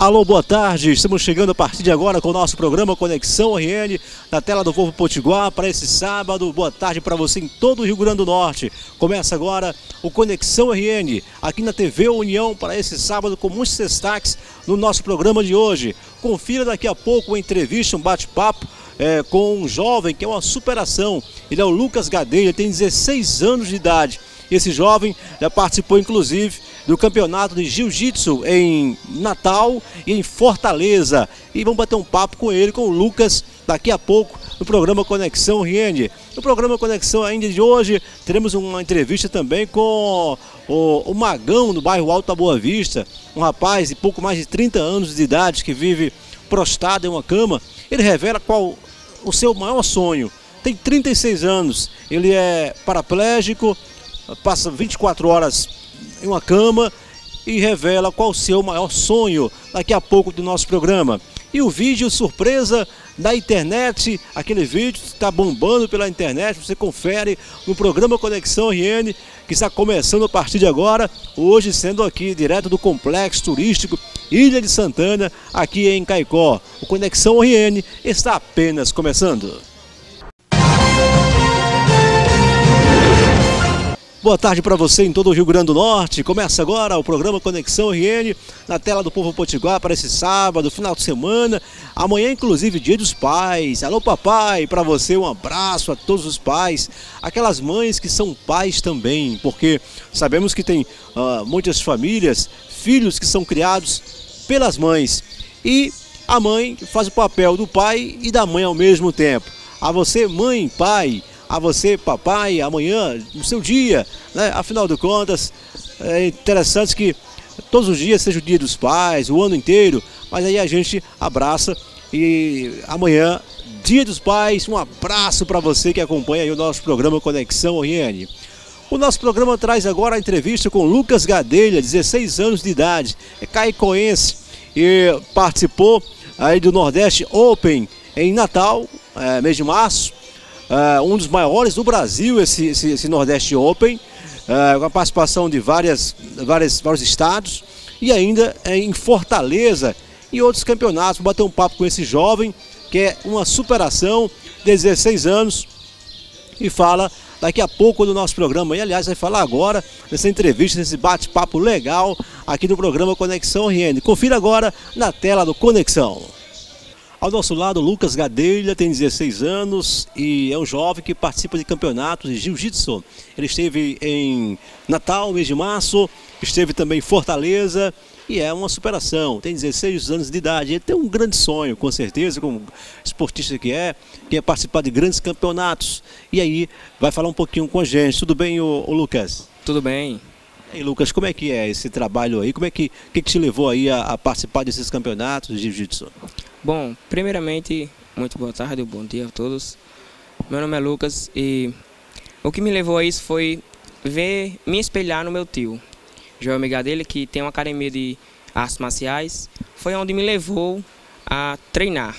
Alô, boa tarde, estamos chegando a partir de agora com o nosso programa Conexão RN, na tela do Povo Potiguar, para esse sábado. Boa tarde para você em todo o Rio Grande do Norte. Começa agora o Conexão RN, aqui na TV União, para esse sábado, com muitos destaques no nosso programa de hoje. Confira daqui a pouco uma entrevista, um bate-papo com um jovem que é uma superação. Ele é o Lucas Gadelha, tem 16 anos de idade. Esse jovem já participou, inclusive, do campeonato de jiu-jitsu em Natal e em Fortaleza. E vamos bater um papo com ele, com o Lucas, daqui a pouco, no programa Conexão RN. No programa Conexão ainda de hoje, teremos uma entrevista também com o Magão, do bairro Alto da Boa Vista. Um rapaz de pouco mais de 30 anos de idade que vive prostrado em uma cama. Ele revela qual o seu maior sonho. Tem 36 anos, ele é paraplégico, passa 24 horas em uma cama e revela qual o seu maior sonho daqui a pouco do nosso programa. E o vídeo surpresa da internet, aquele vídeo que está bombando pela internet, você confere no programa Conexão RN, que está começando a partir de agora, hoje sendo aqui direto do Complexo Turístico Ilha de Santana, aqui em Caicó. O Conexão RN está apenas começando. Boa tarde para você em todo o Rio Grande do Norte. Começa agora o programa Conexão RN na tela do Povo Potiguar para esse sábado, final de semana. Amanhã, inclusive, Dia dos Pais. Alô, papai, para você um abraço a todos os pais. Aquelas mães que são pais também, porque sabemos que tem muitas famílias, filhos que são criados pelas mães. E a mãe faz o papel do pai e da mãe ao mesmo tempo. A você, mãe, pai, a você, papai, amanhã, no seu dia, né? Afinal de contas, é interessante que todos os dias seja o Dia dos Pais, o ano inteiro, mas aí a gente abraça e amanhã, Dia dos Pais, um abraço para você que acompanha aí o nosso programa Conexão RN. O nosso programa traz agora a entrevista com Lucas Gadelha, 16 anos de idade, é caicoense e participou aí do Nordeste Open em Natal, mês de março. Um dos maiores do Brasil, esse Nordeste Open, com a participação de vários estados e ainda em Fortaleza e outros campeonatos. Vou bater um papo com esse jovem que é uma superação, 16 anos, e fala daqui a pouco do nosso programa. E aliás, vai falar agora nessa entrevista, nesse bate-papo legal aqui no programa Conexão RN. Confira agora na tela do Conexão. Ao nosso lado, Lucas Gadelha, tem 16 anos e é um jovem que participa de campeonatos de jiu-jitsu. Ele esteve em Natal, mês de março, esteve também em Fortaleza e é uma superação. Tem 16 anos de idade, ele tem um grande sonho, com certeza, como esportista que é participar de grandes campeonatos. E aí, vai falar um pouquinho com a gente. Tudo bem, ô Lucas? Tudo bem. E aí, Lucas, como é que é esse trabalho aí? Como é que te levou aí a participar desses campeonatos de jiu-jitsu? Bom, primeiramente, muito boa tarde, bom dia a todos. Meu nome é Lucas e o que me levou a isso foi me espelhar no meu tio, Joel Gadelha, que tem uma academia de artes marciais. Foi onde me levou a treinar.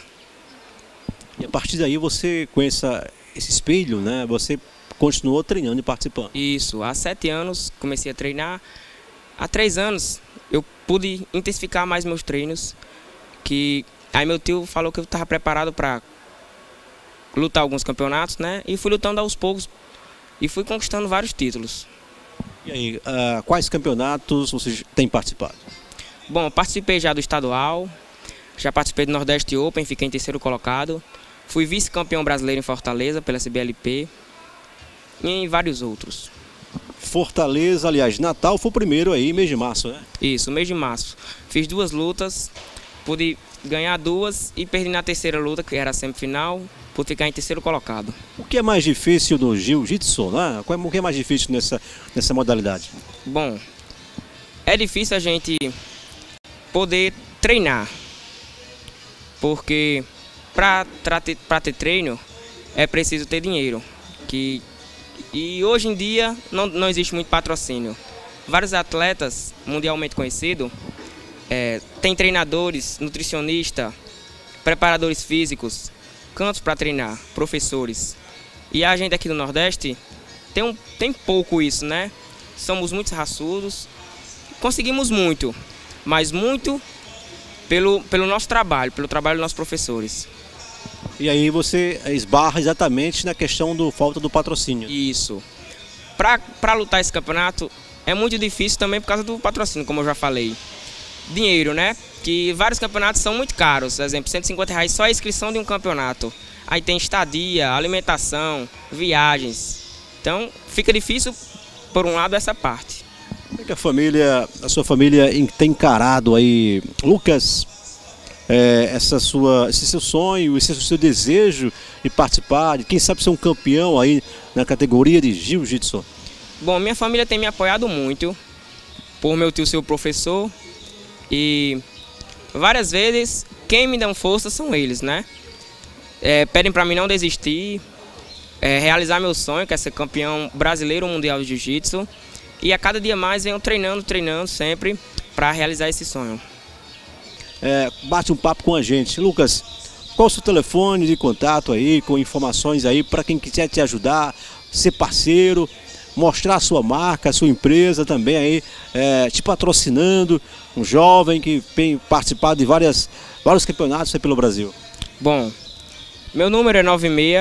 E a partir daí você, com esse espelho, né, você continuou treinando e participando? Isso, há 7 anos comecei a treinar. Há 3 anos eu pude intensificar mais meus treinos, aí meu tio falou que eu estava preparado para lutar alguns campeonatos, né? E fui lutando aos poucos e fui conquistando vários títulos. E aí, quais campeonatos você tem participado? Bom, participei já do estadual, já participei do Nordeste Open, fiquei em 3º colocado. Fui vice-campeão brasileiro em Fortaleza pela CBLP e em vários outros. Fortaleza, aliás, Natal foi o primeiro aí, mês de março, né? Isso, mês de março. Fiz 2 lutas, pude ganhar 2 e perdi na 3ª luta, que era a semifinal, por ficar em 3º colocado. O que é mais difícil no jiu-jitsu, né? O que é mais difícil nessa modalidade? Bom, é difícil a gente poder treinar, porque para ter treino é preciso ter dinheiro. E hoje em dia não existe muito patrocínio. Vários atletas mundialmente conhecidos tem treinadores, nutricionistas, preparadores físicos, campos para treinar, professores. E a gente aqui do Nordeste tem pouco isso, né? Somos muito raçudos, conseguimos muito, mas muito pelo nosso trabalho, pelo trabalho dos nossos professores. E aí você esbarra exatamente na questão do falta do patrocínio. Isso. Para lutar esse campeonato é muito difícil também por causa do patrocínio, como eu já falei. Dinheiro, né? Que vários campeonatos são muito caros. Por exemplo, R$150 só a inscrição de um campeonato. Aí tem estadia, alimentação, viagens. Então fica difícil, por um lado, essa parte. Como é que a sua família tem encarado aí, Lucas, esse seu sonho, esse seu desejo de participar, de quem sabe ser um campeão aí na categoria de jiu-jitsu? Bom, minha família tem me apoiado muito, por meu tio ser o professor, e várias vezes quem me dá força são eles, né? Pedem para mim não desistir, realizar meu sonho, que é ser campeão brasileiro mundial de jiu-jitsu, e a cada dia mais venho treinando sempre para realizar esse sonho. Bate um papo com a gente. Lucas, qual o seu telefone de contato aí, com informações aí para quem quiser te ajudar, ser parceiro, mostrar a sua marca, a sua empresa também aí, te patrocinando, um jovem que tem participado de vários campeonatos aí pelo Brasil? Bom, meu número é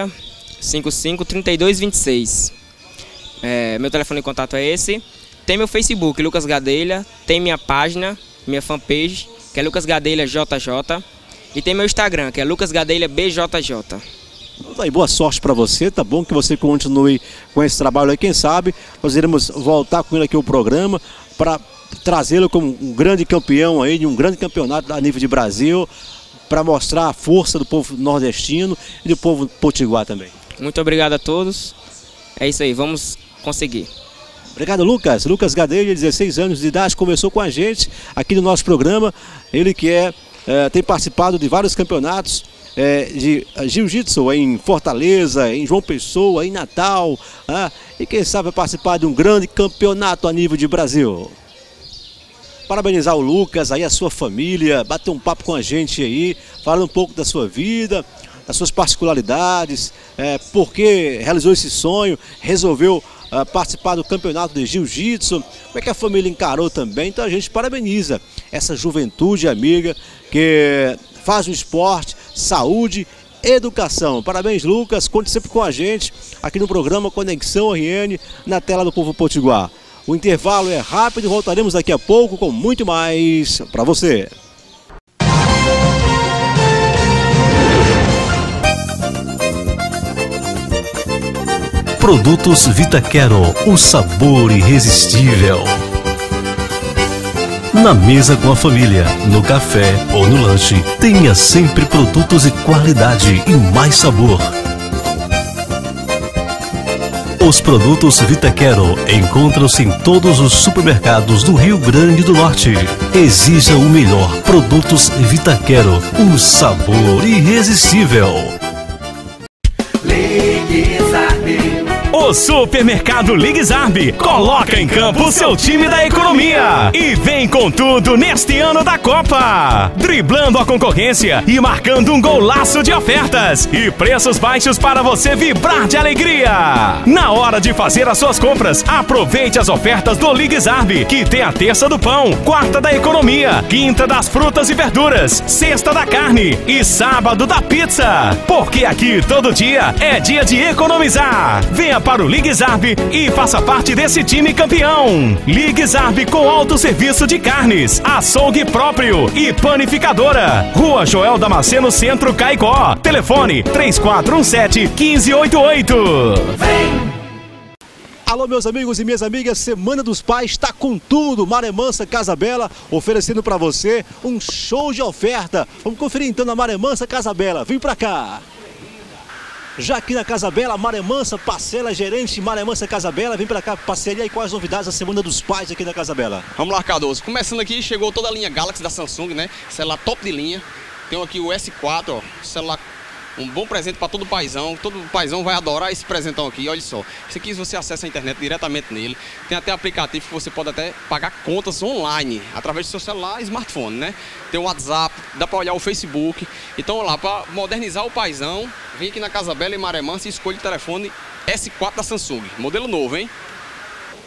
96553226. Meu telefone de contato é esse. Tem meu Facebook, Lucas Gadelha, tem minha página, minha fanpage, que é Lucas Gadelha JJ, e tem meu Instagram, que é Lucas Gadelha BJJ. Então, aí, boa sorte para você, tá bom que você continue com esse trabalho aí, quem sabe nós iremos voltar com ele aqui ao programa para trazê-lo como um grande campeão aí de um grande campeonato a nível de Brasil, para mostrar a força do povo nordestino e do povo potiguar também. Muito obrigado a todos, é isso aí, vamos conseguir. Obrigado, Lucas. Lucas Gadelha, 16 anos de idade, começou com a gente aqui no nosso programa. Ele que tem participado de vários campeonatos de jiu-jitsu em Fortaleza, em João Pessoa, em Natal, e quem sabe vai participar de um grande campeonato a nível de Brasil. Parabenizar o Lucas, aí a sua família, bater um papo com a gente aí, falando um pouco da sua vida, das suas particularidades, por que realizou esse sonho, resolveu participar do campeonato de jiu-jitsu, como é que a família encarou também. Então a gente parabeniza essa juventude amiga que faz o esporte, saúde, educação. Parabéns, Lucas, conte sempre com a gente aqui no programa Conexão RN, na tela do Povo Potiguar. O intervalo é rápido, voltaremos daqui a pouco com muito mais para você. Produtos Vitaquero, o sabor irresistível. Na mesa com a família, no café ou no lanche, tenha sempre produtos de qualidade e mais sabor. Os produtos Vitaquero encontram-se em todos os supermercados do Rio Grande do Norte. Exija o melhor. Produtos Vitaquero, o sabor irresistível. O Supermercado Ligue Zarb coloca em campo o seu time da economia e vem com tudo neste ano da Copa, driblando a concorrência e marcando um golaço de ofertas e preços baixos para você vibrar de alegria. Na hora de fazer as suas compras, aproveite as ofertas do Ligue Zarb, que tem a terça do pão, quarta da economia, quinta das frutas e verduras, sexta da carne e sábado da pizza. Porque aqui todo dia é dia de economizar. Venha para o Ligue Zarb e faça parte desse time campeão. Ligue Zarb com autosserviço de carnes, açougue próprio e panificadora. Rua Joel Damasceno, Centro, Caicó. Telefone 3417-1588. Vem! Alô, meus amigos e minhas amigas, Semana dos Pais está com tudo. Maré Mansa Casa Bela oferecendo para você um show de oferta. Vamos conferir então na Maré Mansa Casa Bela. Vem para cá. Já aqui na Casa Bela, Maré Mansa, parcela gerente Maré Mansa Casa Bela, vem pra cá, parceria, e quais as novidades da Semana dos Pais aqui na Casa Bela? Vamos lá, Cardoso. Começando aqui, chegou toda a linha Galaxy da Samsung, né? Celular top de linha. Tem aqui o S4, ó, celular, um bom presente para todo paizão vai adorar esse presentão aqui, olha só. Isso aqui você acessa a internet diretamente nele. Tem até aplicativo que você pode até pagar contas online, através do seu celular e smartphone, né? Tem o WhatsApp, dá para olhar o Facebook. Então, lá, para modernizar o paizão, vem aqui na Casa Bela em Maré Mansa e escolhe o telefone S4 da Samsung. Modelo novo, hein?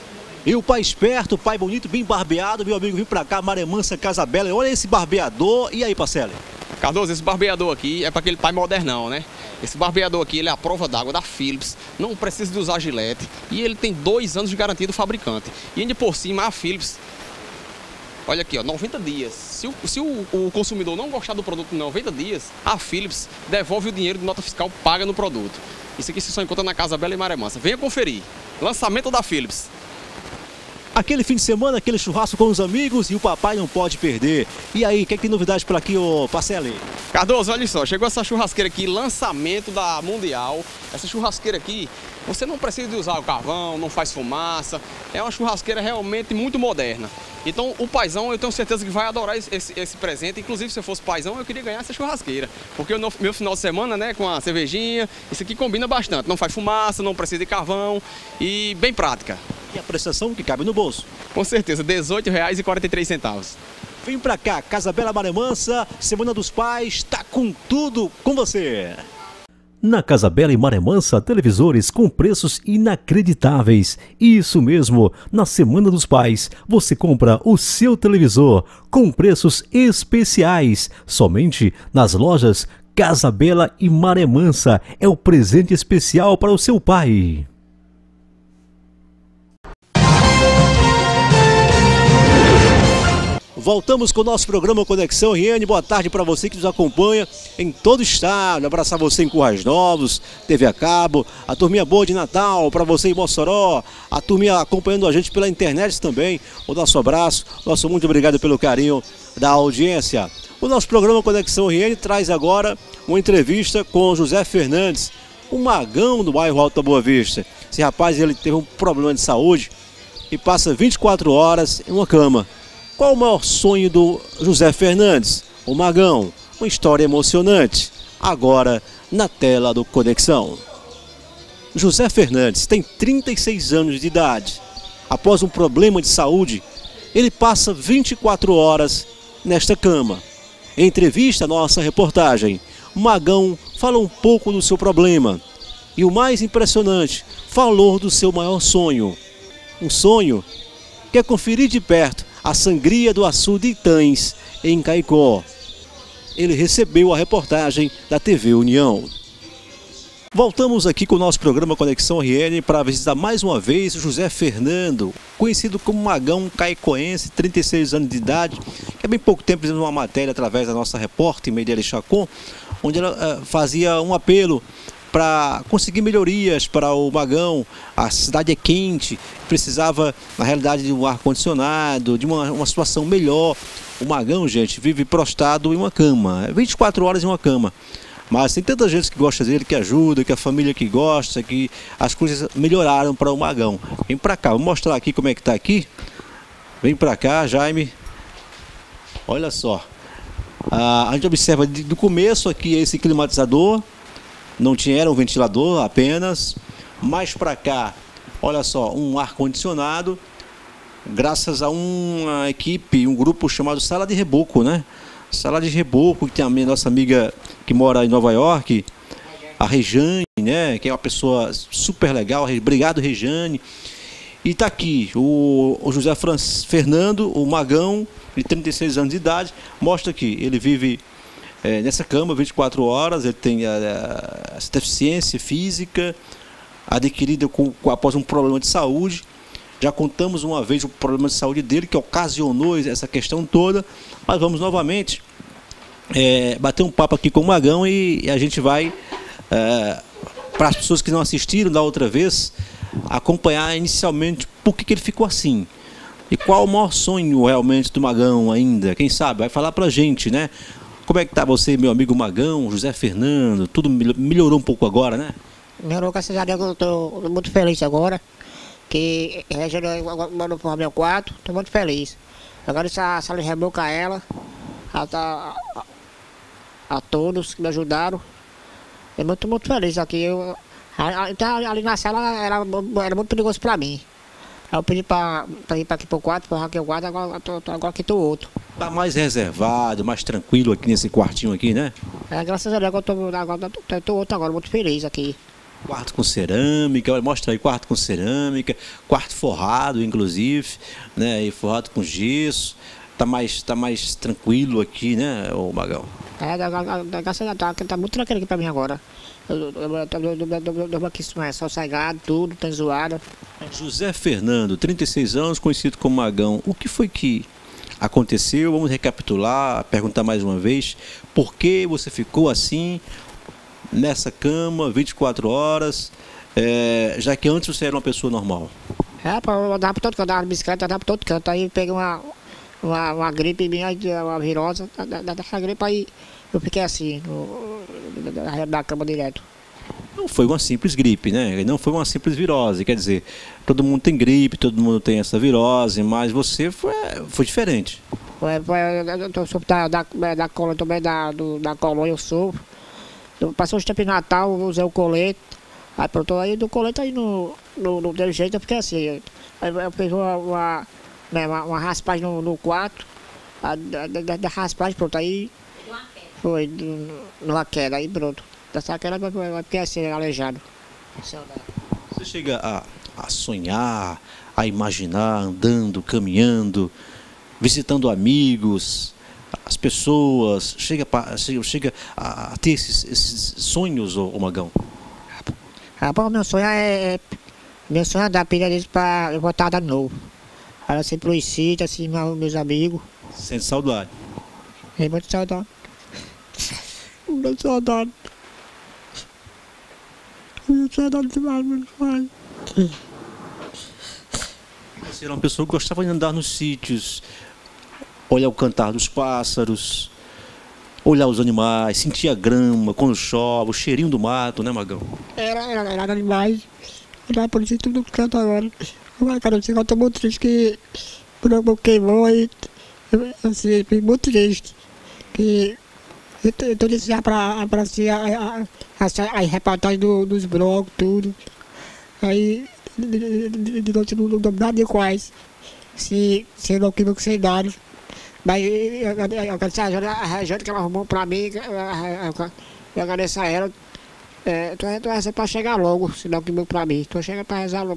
E o pai esperto, pai bonito, bem barbeado, meu amigo, vem pra cá, Maré Mansa, Casa Bela. Olha esse barbeador. E aí, Pacelli? Cardoso, esse barbeador aqui é para aquele pai modernão, né? Esse barbeador aqui, ele é a prova d'água da Philips, não precisa de usar gilete e ele tem 2 anos de garantia do fabricante. E ainda por cima, a Philips, olha aqui, ó, 90 dias. Se o consumidor não gostar do produto em 90 dias, a Philips devolve o dinheiro de nota fiscal paga no produto. Isso aqui você só encontra na Casa Bela e Maré Mansa. Venha conferir. Lançamento da Philips. Aquele fim de semana, aquele churrasco com os amigos e o papai não pode perder. E aí, o que tem novidade por aqui, ô Pacelli? Cardoso, olha só, chegou essa churrasqueira aqui, lançamento da Mundial. Essa churrasqueira aqui, você não precisa de usar o carvão, não faz fumaça. É uma churrasqueira realmente muito moderna. Então, o paizão, eu tenho certeza que vai adorar esse presente. Inclusive, se eu fosse paizão, eu queria ganhar essa churrasqueira. Porque o meu final de semana, né, com a cervejinha, isso aqui combina bastante. Não faz fumaça, não precisa de carvão e bem prática. E a prestação que cabe no bolso. Com certeza, R$ 18,43. Vem pra cá, Casa Bela, Maré Mansa, Semana dos Pais, tá com tudo com você. Na Casa Bela e Maré Mansa, televisores com preços inacreditáveis. Isso mesmo, na Semana dos Pais, você compra o seu televisor com preços especiais. Somente nas lojas Casa Bela e Maré Mansa. É o presente especial para o seu pai. Voltamos com o nosso programa Conexão RN. Boa tarde para você que nos acompanha em todo o estado. Abraçar você em Currais Novos, TV a cabo, a turminha boa de Natal, para você em Mossoró, a turminha acompanhando a gente pela internet também. O nosso abraço, nosso muito obrigado pelo carinho da audiência. O nosso programa Conexão RN traz agora uma entrevista com José Fernandes, um magão do bairro Alto da Boa Vista. Esse rapaz, ele teve um problema de saúde e passa 24 horas em uma cama. Qual o maior sonho do José Fernandes? O magão. Uma história emocionante. Agora, na tela do Conexão. José Fernandes tem 36 anos de idade. Após um problema de saúde, ele passa 24 horas nesta cama. Em entrevista à nossa reportagem, o magão fala um pouco do seu problema. E o mais impressionante, falou do seu maior sonho. Um sonho que é conferir de perto a sangria do açude Itães, em Caicó. Ele recebeu a reportagem da TV União. Voltamos aqui com o nosso programa Conexão RN para visitar mais uma vez o José Fernando, conhecido como magão caicoense, 36 anos de idade, que há bem pouco tempo fizemos uma matéria através da nossa repórter Meirelle Chacon, onde ela fazia um apelo para conseguir melhorias para o magão. A cidade é quente, precisava, na realidade, de um ar-condicionado, de uma situação melhor. O magão, gente, vive prostrado em uma cama, 24 horas em uma cama. Mas tem tanta gente que gosta dele, que ajuda, que a família que gosta, que as coisas melhoraram para o magão. Vem para cá, vou mostrar aqui como é que está aqui. Vem para cá, Jaime. Olha só. A gente observa do começo aqui esse climatizador. Não tinha, era um ventilador apenas. Mais para cá, olha só, um ar-condicionado. Graças a uma equipe, um grupo chamado Sala de Reboco, né? Sala de Reboco, que tem a nossa amiga que mora em Nova York, a Rejane, né? Que é uma pessoa super legal. Obrigado, Rejane. E tá aqui o José Fernando, o magão, de 36 anos de idade. Mostra aqui, ele vive nessa cama 24 horas, ele tem essa deficiência física adquirida após um problema de saúde. Já contamos uma vez o problema de saúde dele, que ocasionou essa questão toda, mas vamos novamente bater um papo aqui com o magão e a gente vai, para as pessoas que não assistiram da outra vez, acompanhar inicialmente por que ele ficou assim. E qual o maior sonho realmente do magão ainda, quem sabe, vai falar pra gente, né? Como é que tá você, meu amigo magão, José Fernando? Tudo melhorou um pouco agora, né? Melhorou, graças a Deus, eu estou muito feliz agora. Que mandou para o meu quarto, estou muito feliz. Agora essa sala de reboco a ela, a todos que me ajudaram. Eu estou muito feliz aqui. Então, ali na sala era muito perigoso para mim. Aí eu pedi para ir para aqui para o quarto, para aqui o quarto, agora aqui estou outro. Tá mais reservado, mais tranquilo aqui nesse quartinho aqui, né? Graças a Deus, eu estou outro agora, muito feliz aqui. Quarto com cerâmica, olha, mostra aí, quarto com cerâmica, quarto forrado, inclusive, né? E forrado com gesso. Tá mais tranquilo aqui, né, ô Magão? Graças a Deus, tá muito tranquilo aqui pra mim agora. Eu durmo aqui sossegado, tudo, tem zoada. José Fernando, 36 anos, conhecido como Magão. O que foi que aconteceu? Vamos recapitular, perguntar mais uma vez. Por que você ficou assim, nessa cama, 24 horas, já que antes você era uma pessoa normal? Eu andava por todo canto, andava de bicicleta, andava por todo canto. Aí peguei uma gripe minha, uma virose, dessa gripe aí eu fiquei assim, na cama direto. Não foi uma simples gripe, né? Não foi uma simples virose, quer dizer, todo mundo tem gripe, todo mundo tem essa virose, mas você foi diferente. Eu sofro da colônia também, da colônia eu sofro. Passou os tempos de Natal, eu usei o colete, aí pronto, aí do colete aí não deu jeito, eu fiquei assim. Aí eu fiz uma raspagem no quarto, da raspagem, pronto, aí foi numa queda, aí pronto. Dessa queda eu fiquei assim, aleijado. Você chega a sonhar, a imaginar, andando, caminhando, visitando amigos, as pessoas, chega a ter esses sonhos, ô Magão? Rapaz, meu sonho é dar pilha deles pra eu voltar de novo. Ela sempre pro sítio, assim, meus amigos. Sente saudade? É muito saudade. Muito saudade. Muito saudade demais, meu pai. Você era uma pessoa que gostava de andar nos sítios, olhar o cantar dos pássaros, olhar os animais, sentir a grama quando chove, o cheirinho do mato, né, Magão? Era demais. Era por isso tudo canto agora. Mas, cara, eu estou muito triste que o meu queimou e assim, fiquei muito triste. Que eu tô dizendo para assim, a reportagem dos blogs, tudo. Aí, de noite não dou nada de quais. Se não queimou sem nada. Mas eu agradeço a ajuda que ela arrumou para mim, eu agradeço a ela. Tô rezando para chegar logo, senão que meu para mim. Tô chegando para rezar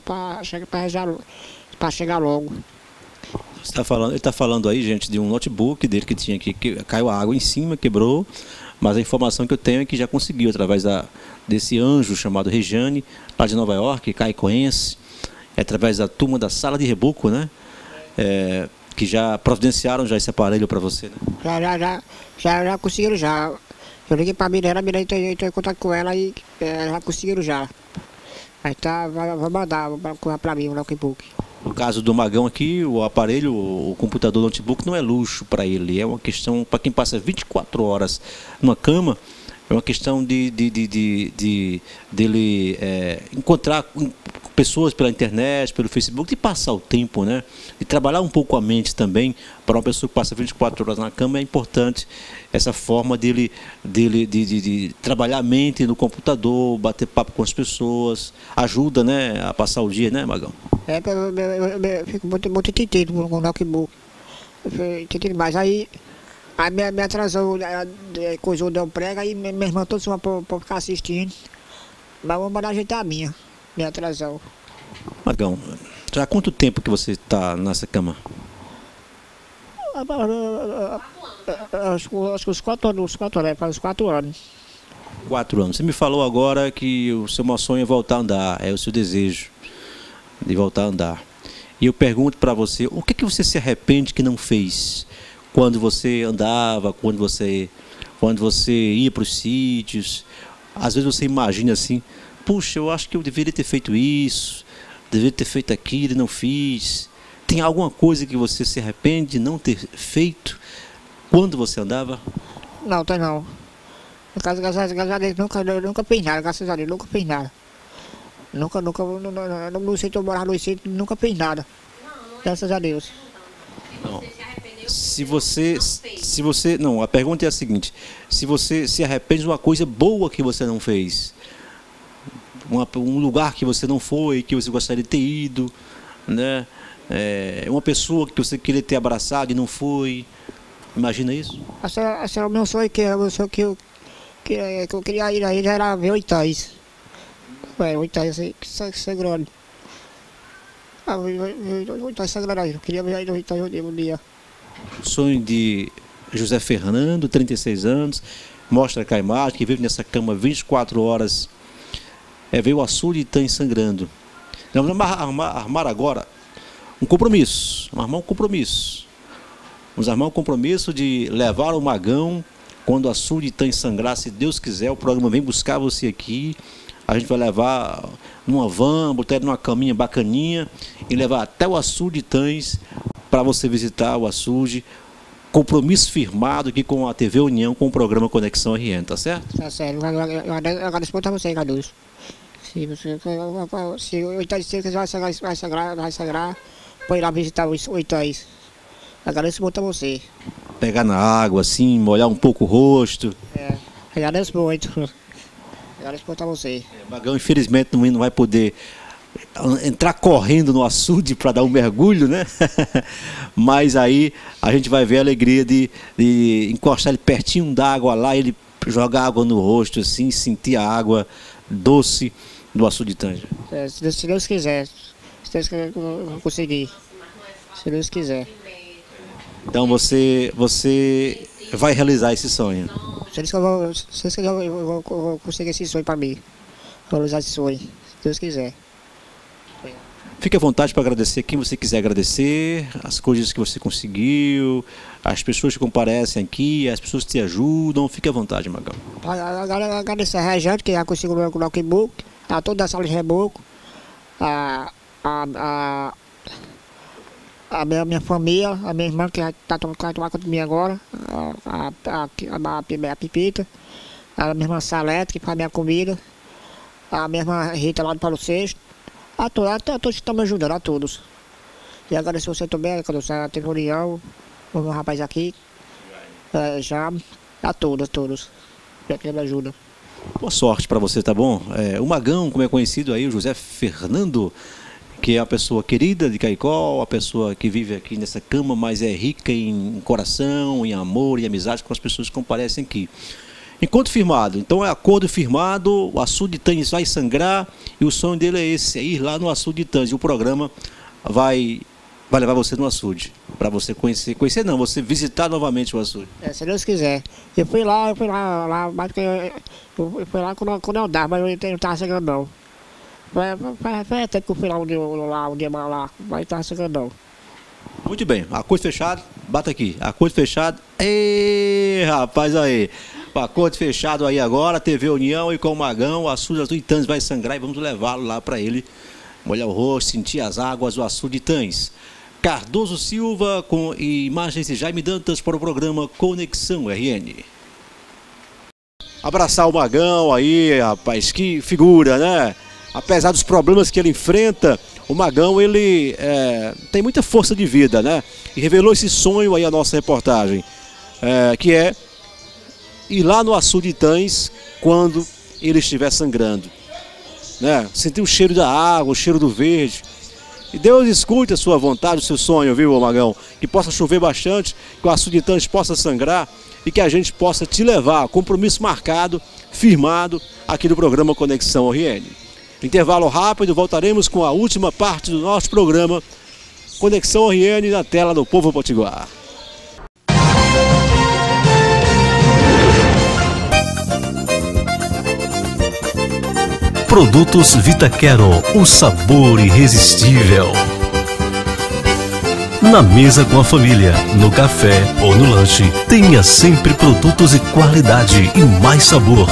para chegar logo. Ele está falando aí, gente, de um notebook dele que tinha aqui, que caiu a água em cima, quebrou, mas a informação que eu tenho é que já conseguiu, através desse anjo chamado Rejane, lá de Nova York, caicoense, através da turma da Sala de Reboco, né? Que já providenciaram já esse aparelho para você, né? Já conseguiram já. Eu liguei para a Mineira entrou em contato com ela e já conseguiram já. Aí vai mandar para mim o notebook. No caso do Magão aqui, o aparelho, o computador, o notebook não é luxo para ele, é uma questão para quem passa 24 horas numa cama, é uma questão dele encontrar pessoas pela internet, pelo Facebook, de passar o tempo, né? De trabalhar um pouco a mente também. Para uma pessoa que passa 24 horas na cama é importante essa forma de trabalhar a mente no computador, bater papo com as pessoas, ajuda, né, a passar o dia, né, Magão? Eu fico muito entendido com o notebook. Entendido demais. Aí me atrasou, coisou, deu prega, aí minha irmã toda para ficar assistindo. Mas vamos mandar ajeitar a minha. Me atrasou. Magão, já há quanto tempo que você está nessa cama? Acho que uns 4 anos, faz uns 4 anos. 4 anos. Você me falou agora que o seu maior sonho é voltar a andar, é o seu desejo de voltar a andar. E eu pergunto para você, o que você se arrepende que não fez? Quando você andava, quando você ia para os sítios, às vezes você imagina assim, puxa, eu acho que eu deveria ter feito isso, deveria ter feito aquilo e não fiz. Tem alguma coisa que você se arrepende de não ter feito quando você andava? Não, tem não. Graças a Deus, nunca fiz nada, graças a Deus, nunca fiz nada. Nunca, no sítio, eu morava no sítio, nunca fiz nada. Graças a Deus. Não. Se você, não, a pergunta é a seguinte, se você se arrepende de uma coisa boa que você não fez, um lugar que você não foi, que você gostaria de ter ido, né? Uma pessoa que você queria ter abraçado e não foi, imagina isso? Esse era o meu sonho, que eu queria ir aí, já era ver Oitais. 8 anos sangrando. Ah, 8 anos sangrando aí. Eu queria ver 8 anos um dia. O sonho de José Fernando, 36 anos, mostra cá a imagem, que vive nessa cama 24 horas. Veio o açude e Itães sangrando. Nós vamos armar agora um compromisso. Vamos armar um compromisso. Vamos armar um compromisso de levar o Magão quando o açude e Itães sangrar, se Deus quiser. O programa vem buscar você aqui. A gente vai levar numa van, botar ele numa caminha bacaninha e levar até o açude e Itães para você visitar o açude. Compromisso firmado aqui com a TV União, com o programa Conexão RN, tá certo? Tá certo. Eu agradeço muito a você, Cardoso. Se o Itães vai sangrar, pode ir lá visitar os Itães. Agradeço muito a você. Pegar na água, assim, molhar um pouco o rosto. Agradeço muito. Agradeço muito a você. O Magão, infelizmente, não vai poder entrar correndo no açude para dar um mergulho, né? Mas aí a gente vai ver a alegria de encostar ele pertinho da água lá, ele jogar água no rosto, assim, sentir a água doce do açude de Tanja. Se Deus quiser. Se Deus quiser, eu vou conseguir. Se Deus quiser. Então você vai realizar esse sonho. Se Deus quiser, eu vou conseguir esse sonho para mim. Vou realizar esse sonho. Se Deus quiser. Fique à vontade para agradecer quem você quiser agradecer, as coisas que você conseguiu, as pessoas que comparecem aqui, as pessoas que te ajudam. Fique à vontade, Magão. Agradecer a Rejante, que já conseguiu o meu notebook, a toda a sala de reboco, a minha família, a minha irmã que está tomando conta de mim agora, a Pipita, a minha irmã Salete, que faz minha comida, a minha irmã Rita lá do Paulo VI. A todos que estão me ajudando, a todos. E agradecer você também, quando você teve União, o meu rapaz aqui, já, a todos, que me ajudam. Boa sorte para você, tá bom? O Magão, como é conhecido aí, o José Fernando, que é uma pessoa querida de Caicó, a pessoa que vive aqui nessa cama, mas é rica em coração, em amor e amizade com as pessoas que comparecem aqui. Encontro firmado, então é acordo firmado, o açude de Tães vai sangrar e o sonho dele é esse, é ir lá no açude de Tães. E o programa vai levar você no açude, para você conhecer não, você visitar novamente o açude. Se Deus quiser. Eu fui lá, mas eu fui lá quando eu dava, mas eu não estava sangrando não. Foi até que eu fui lá um dia lá, mas não estava sangrando não. Muito bem, acordo fechado, bata aqui, acordo fechado. Ei, rapaz, aí. Acordo fechado aí agora, TV União e com o Magão, o açude de Tães vai sangrar e vamos levá-lo lá para ele molhar o rosto, sentir as águas do açude de Tães. Cardoso Silva com imagens de Jaime Dantas para o programa Conexão RN. Abraçar o Magão aí, rapaz, que figura, né? Apesar dos problemas que ele enfrenta, o Magão, ele tem muita força de vida, né? E revelou esse sonho aí a nossa reportagem, que é ir lá no açude de Tães quando ele estiver sangrando, né? Sentir o cheiro da água, o cheiro do verde. E Deus escute a sua vontade, o seu sonho, viu, Magão? Que possa chover bastante, que o açude de Tães possa sangrar e que a gente possa te levar, compromisso marcado, firmado, aqui no programa Conexão RN. Intervalo rápido, voltaremos com a última parte do nosso programa Conexão RN na tela do Povo Potiguar. Produtos Vitaquero, o sabor irresistível. Na mesa com a família, no café ou no lanche, tenha sempre produtos de qualidade e mais sabor.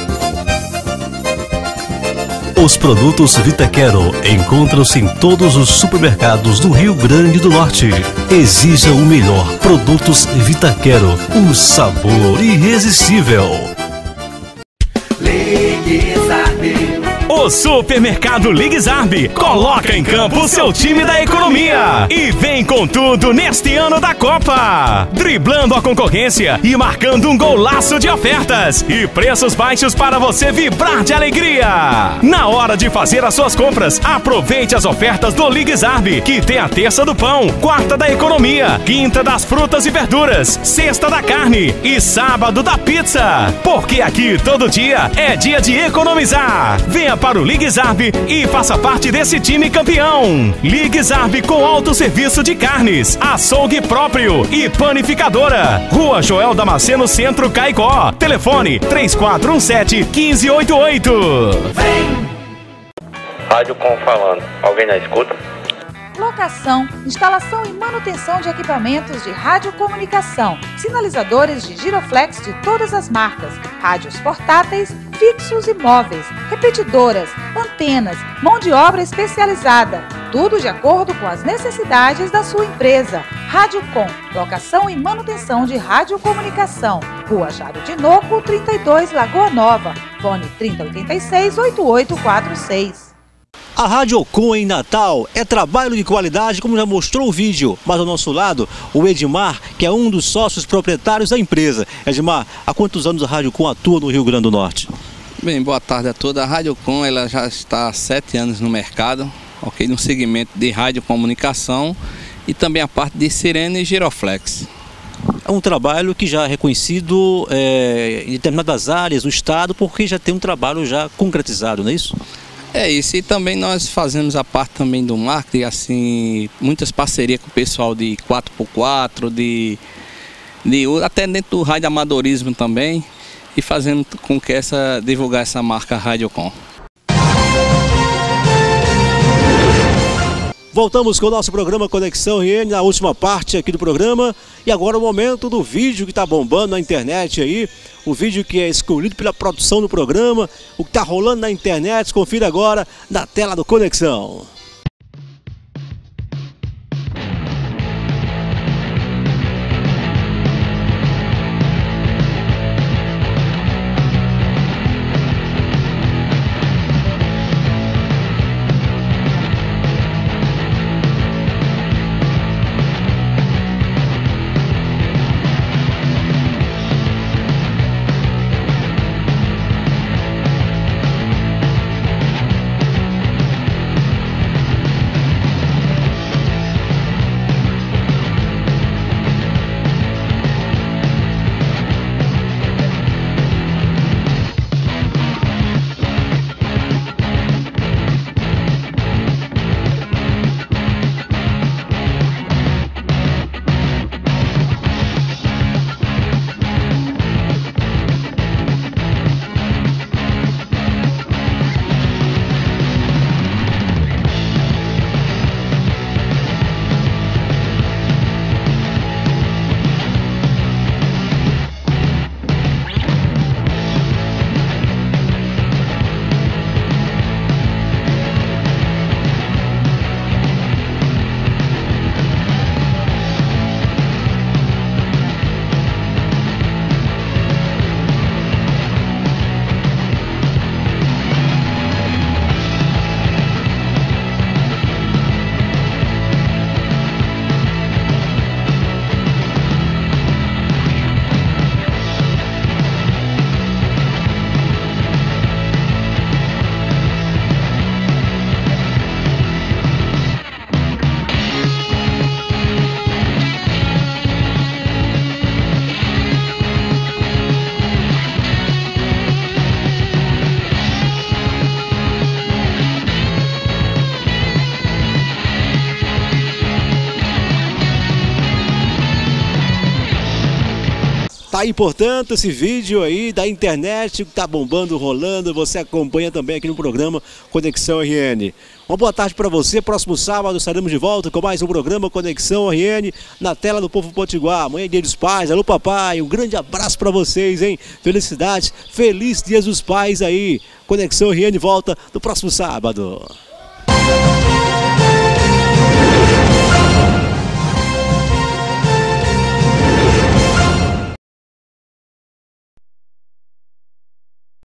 Os produtos Vitaquero encontram-se em todos os supermercados do Rio Grande do Norte. Exija o melhor. Produtos Vitaquero, o sabor irresistível. O Supermercado Ligue Zarb coloca em campo o seu time da economia e vem com tudo neste ano da Copa, driblando a concorrência e marcando um golaço de ofertas e preços baixos para você vibrar de alegria. Na hora de fazer as suas compras, aproveite as ofertas do Ligue Zarb, que tem a terça do pão, quarta da economia, quinta das frutas e verduras, sexta da carne e sábado da pizza. Porque aqui todo dia é dia de economizar. Venha para para o LigZarb e faça parte desse time campeão. LigZarb com autosserviço de carnes, açougue próprio e panificadora. Rua Joel Damasceno, Centro, Caicó. Telefone 3417-1588. Vem! Rádio Com falando. Alguém na escuta? Locação, instalação e manutenção de equipamentos de radiocomunicação, sinalizadores de giroflex de todas as marcas, rádios portáteis, fixos e móveis, repetidoras, antenas, mão de obra especializada, tudo de acordo com as necessidades da sua empresa. Rádio Com, locação e manutenção de radiocomunicação, Rua Jário de Noco, 32, Lagoa Nova, fone 3086-8846. A Rádio Com em Natal é trabalho de qualidade, como já mostrou o vídeo. Mas ao nosso lado, o Edmar, que é um dos sócios proprietários da empresa. Edmar, há quantos anos a Rádio Com atua no Rio Grande do Norte? Bem, boa tarde a todos. A Rádio Com ela já está há 7 anos no mercado, ok, no segmento de radiocomunicação e também a parte de sirene e giroflex. É um trabalho que já é reconhecido em determinadas áreas do estado, porque já tem um trabalho já concretizado, não é isso? É isso, e também nós fazemos a parte também do marketing, assim, muitas parcerias com o pessoal de 4x4, até dentro do rádio amadorismo também, e fazendo com que divulgar essa marca Rádio Com. Voltamos com o nosso programa Conexão RN, na última parte aqui do programa. E agora o momento do vídeo que está bombando na internet aí. O vídeo que é escolhido pela produção do programa. O que está rolando na internet, confira agora na tela do Conexão. Tá aí, portanto, esse vídeo aí da internet que tá bombando, rolando, você acompanha também aqui no programa Conexão RN. Uma boa tarde para você, próximo sábado estaremos de volta com mais um programa Conexão RN na tela do Povo Potiguar. Amanhã é Dia dos Pais, alô papai, um grande abraço para vocês, hein? Felicidades, feliz Dia dos Pais aí. Conexão RN volta no próximo sábado.